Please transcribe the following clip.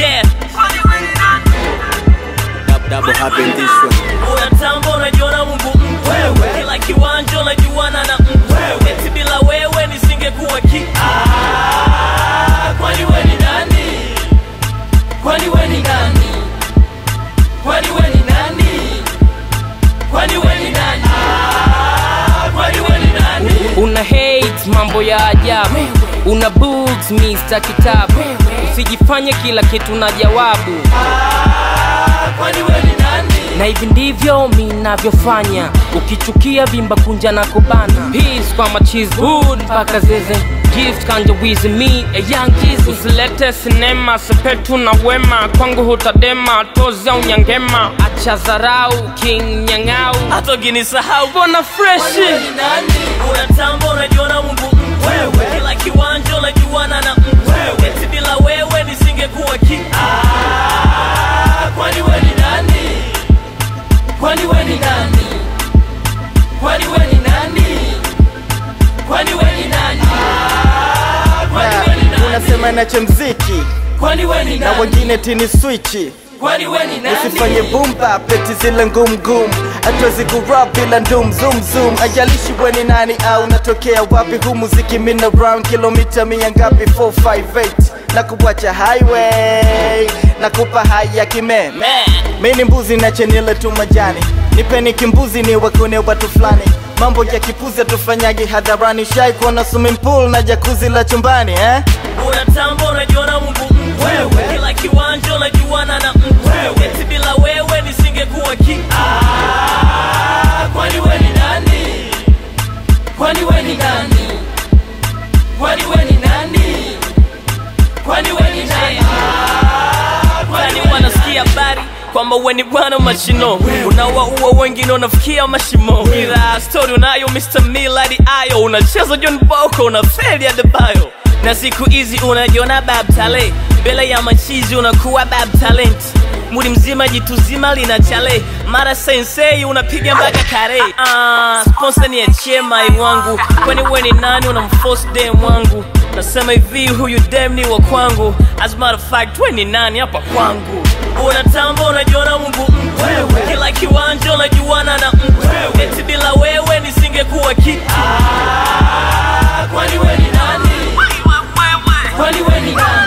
Yeah. Double happen this way. Unatamba unajiona Mungu wewe. Kila kiwanja unajuana na wewe. Eti bila wewe nisingekuwa kitu. Kwani wewe ni nani? Kwani wewe ni nani? Kwani wewe ni nani? Kwani wewe ni nani? Kwani wewe ni nani? Una hate mambo ya ajabu. Una books Mr. Kitabu. Usijifanye kila kitu na jawabu. Kwani wewe ni nani? Na hivi ndivyo mimi ninavyofanya. Ukichukia vimba kunja na kubana. Peace kwa machizi hood mpaka zeze. Gift Kanja Wizzle me a young Wizzle. Usilete sinema sepetu na wema. Kwangu hutadema tozi au nyangema. Acha dharau king nyangau. Hata ukinisahau bona fresh. Kwani wewe ni nani? Unatamba unajiona Mungu wewe. Kila kiwanja unajuana na wewe. Eti bila wewe nisingekuwa kitu. Kwani wewe ni nani? Kwani wewe ni nani? Kwani wewe ni nani? Kwani wewe ni nani? Kwani wewe ni nani? Unasema nache mziki. Kwani wewe ni nani? Na wengine tini switchi. Kwani wewe ni nani? Usifanye boom bap peti zile ngum ngum. Hatuwezi kurap bila ndum zoom zoom. Ajalishi wewe ni nani au unatokea wapi. Huu muziki mina round kilomita mia ngapi 458. Na kuwacha highway. Na kupa hai ya kime. Mimi mbuzi na chenile tu majani. Nipeni kimbuzi ni wakone watu flani. Mambo ya kipuzi tufanyagi hadharani. Shai kuona swimming pool na jacuzzi la chumbani Unatamba unajiona Mungu wewe. Kila kiwanja unajuana na wewe. Eti bila wewe nisingekuwa kitu. Kwani wewe ni nani? Kwani wewe ni nani? Kwani wewe ni nani? Kwani wewe ni nani? Kwani wanasikia habari kwamba wewe ni bwana machino. Unawaua wengine unafikia mashimo. Ila story unayo Mr. Milady ayo. Unacheza John Boko unafeli ya Debayo. Na siku hizi unajiona bab tale. Mbele ya machizi unakuwa bab talent. Muri mzima jitu zima lina chale. Mara sensei unapiga mpaka kare. Sponsor ni achie mai wangu. Kwani wewe ni nani unamforce dem wangu? Nasema hivi huyu dem ni wa kwangu. As a matter of fact wewe ni nani hapa kwangu? Unatamba unajiona Mungu wewe. Kila kiwanja unajuana na wewe. Eti bila wewe nisingekuwa kitu. Kwani wewe ni nani? Kwani wewe ni nani?